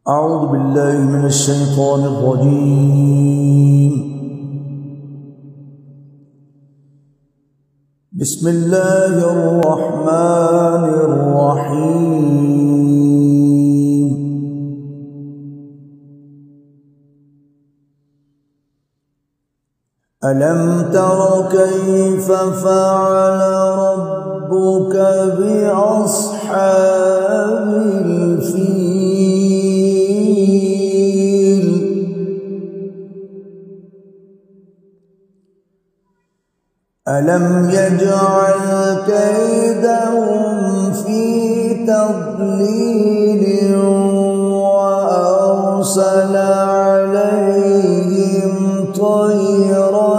أعوذ بالله من الشيطان الرجيم. بسم الله الرحمن الرحيم. ألم تر كيف فعل ربك بأصحاب الفيل؟ ألم يجعل كيدهم في تضليل وأرسل عليهم طيرا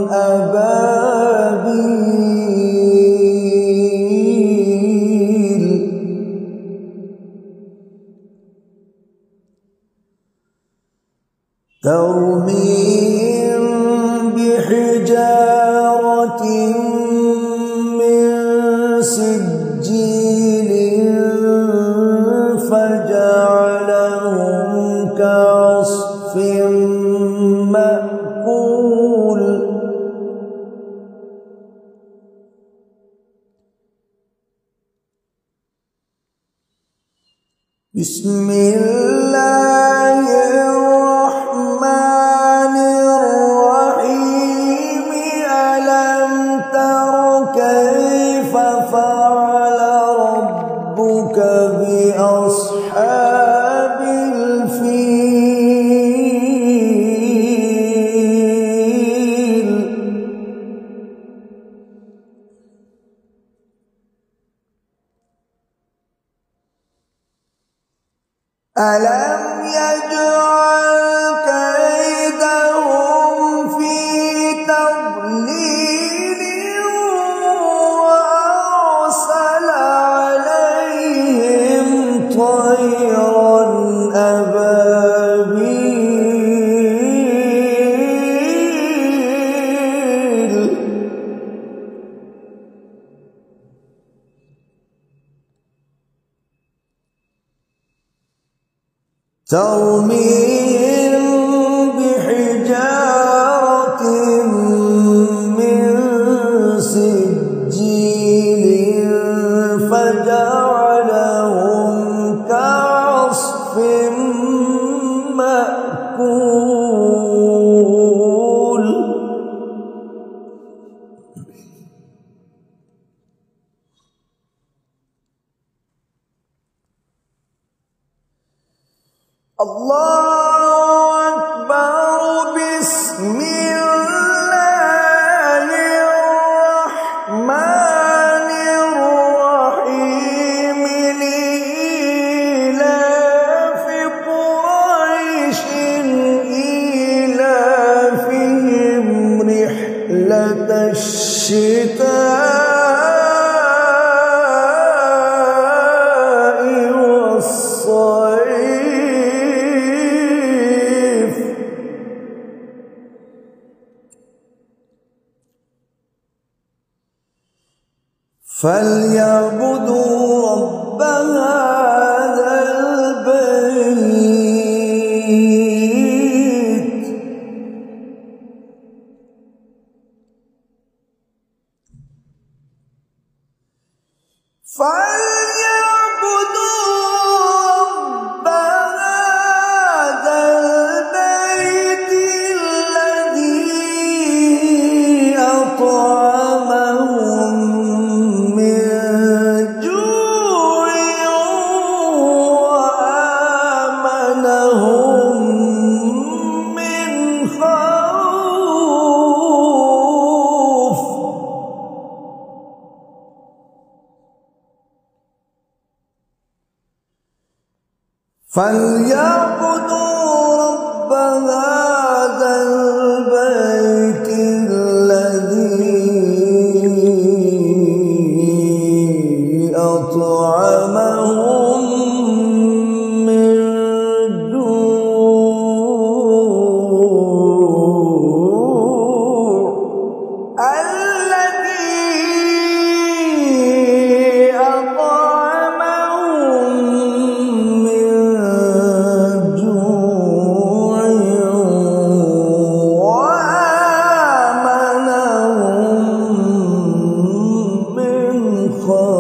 أبابيل ترميهم بحجارة من سجيل فجعلهم كعصف مأكول. بسم الله الرحمن الرحيم. ألم تر كيف فعل ربك بأصحاب الفيل؟ ألم يجعل كيدهم في تضليل وأرسل عليهم طيرا أبابيل ترميهم بحجارة من سجيل فجعلهم كعصف مأكول. الله أكبر. بسم الله الرحمن الرحيم. لإيلاف قريش إيلافهم رحلة الشتاء والصيف فليعبدوا رب هذا البيت. فليعبدوا رب هذا البيت الذي أطعمهم من جوع وآمنهم من خوف. فليعبدوا رب هذا البيت الذي أطعمهم من جوع الذي أطعمهم من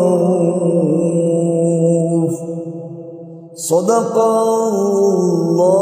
بالمعروف صدق الله